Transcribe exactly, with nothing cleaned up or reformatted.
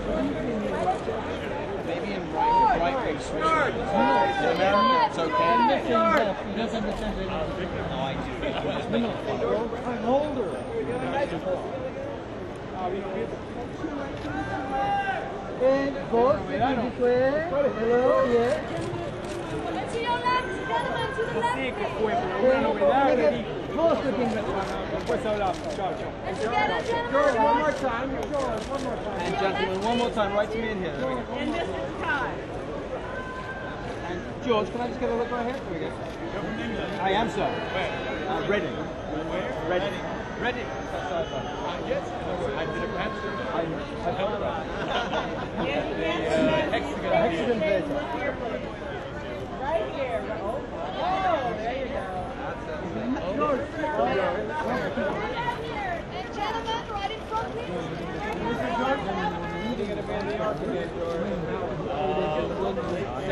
Maybe in right, right wing switch. It's okay. He doesn't understand anything. No, I do. I'm older. And both this way. Hello, yeah. And to your left, gentlemen, to the left. Close to him. And together, gentlemen. One more time. One more time. And gentlemen, one more time, right to me in here. There we go. And this is time. And George, can I just get a look right here? There we go. I am, sir. Where? Uh, Reading. Where? Reading. Reading. Yes, I did a pantry. I, I heard about it. Yes, Hexagon. Hexagon Theatre. right here. Oh, there you go. And gentlemen, right in front, please. You're going to be in the architect or...